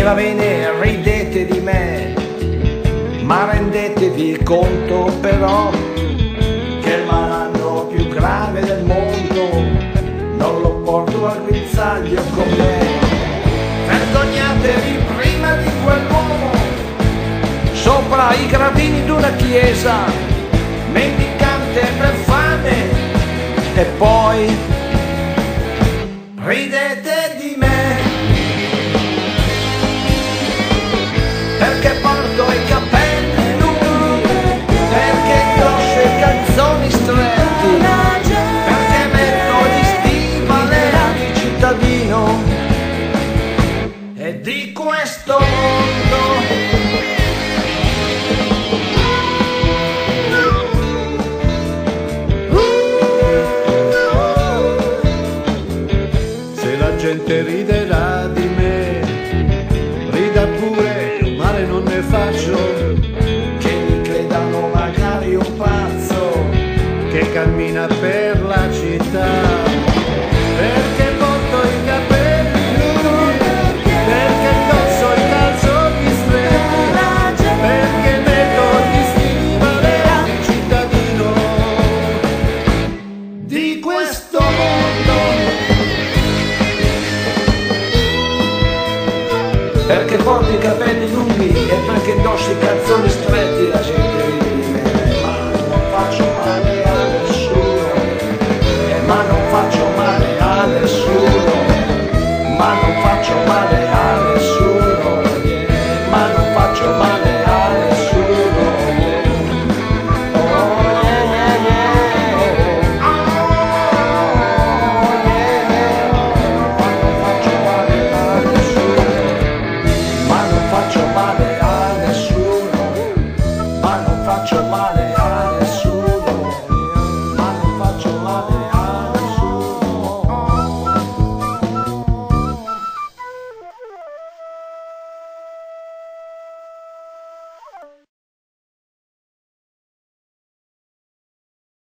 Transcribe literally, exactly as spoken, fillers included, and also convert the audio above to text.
va bene, ridete di me, ma rendetevi conto però che il malanno più grave del mondo non lo porto al guinzaglio con me. Vergognatevi prima di quell'uomo sopra i gradini d'una chiesa, mendicante per fame, e poi ridete di me perché porto i capelli lunghi, perché indosso i calzoni stretti, perché metto gli stivali di cittadino e di questo mondo. Se la gente riderà di me, rida pure, male non ne faccio, Che mi credano magari un pazzo che cammina per la città, perché porto i capelli lunghi, perché indosso i calzoni stretti, perché metto gli stivali di cittadino di questo mondo. Perché porto i capelli lunghi e perché indosso i calzoni stretti, la gente ride di me, ma non faccio male a nessuno, eh, ma non faccio male a nessuno, ma non faccio male a nessuno, yeah, ma non faccio male a nessuno. Oh, yeah, yeah, yeah. Oh, yeah. Ma non faccio male a nessuno, ma non faccio male a nessuno, ma non faccio male